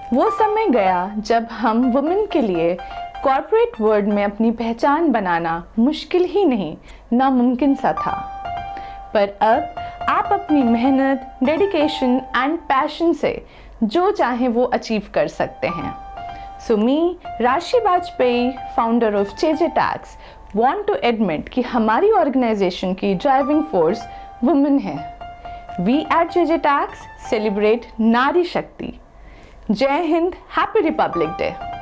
वो समय गया जब हम वुमेन के लिए कॉर्पोरेट वर्ल्ड में अपनी पहचान बनाना मुश्किल ही नहीं, नामुमकिन सा था। पर अब आप अपनी मेहनत, डेडिकेशन एंड पैशन से जो चाहें वो अचीव कर सकते हैं। So me, Rashi Vajpayee, founder of JJ tax, want to admit कि हमारी ऑर्गेनाइजेशन की ड्राइविंग फोर्स वुमेन है। We at JJ tax celebrate नारी शक्ति। जय हिंद, हैप्पी रिपब्लिक डे।